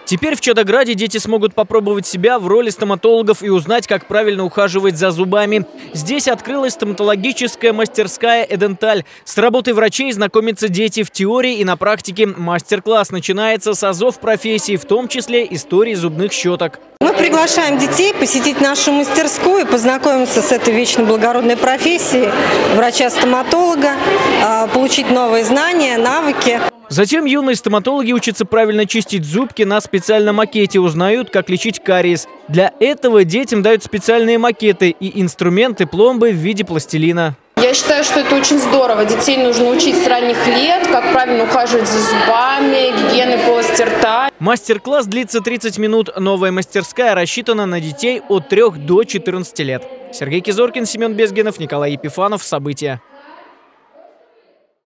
Теперь в Чадограде дети смогут попробовать себя в роли стоматологов и узнать, как правильно ухаживать за зубами. Здесь открылась стоматологическая мастерская «Эденталь». С работой врачей знакомятся дети в теории и на практике. Мастер-класс начинается с азов профессии, в том числе истории зубных щеток. Мы приглашаем детей посетить нашу мастерскую, познакомиться с этой вечно благородной профессией врача-стоматолога, получить новые знания, навыки. Затем юные стоматологи учатся правильно чистить зубки на специальном макете, узнают, как лечить кариес. Для этого детям дают специальные макеты и инструменты, пломбы в виде пластилина. Я считаю, что это очень здорово. Детей нужно учить с ранних лет, как правильно ухаживать за зубами, гигиены полости рта. Мастер-класс длится 30 минут. Новая мастерская рассчитана на детей от 3 до 14 лет. Сергей Кизоркин, Семен Безгинов, Николай Епифанов. События.